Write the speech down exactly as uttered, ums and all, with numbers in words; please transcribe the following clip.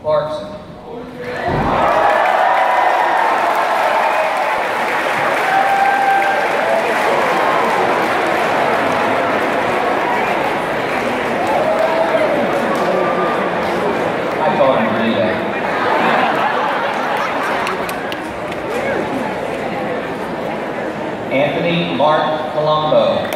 Patterson. I told him to do that. Anthony Mark Colombo.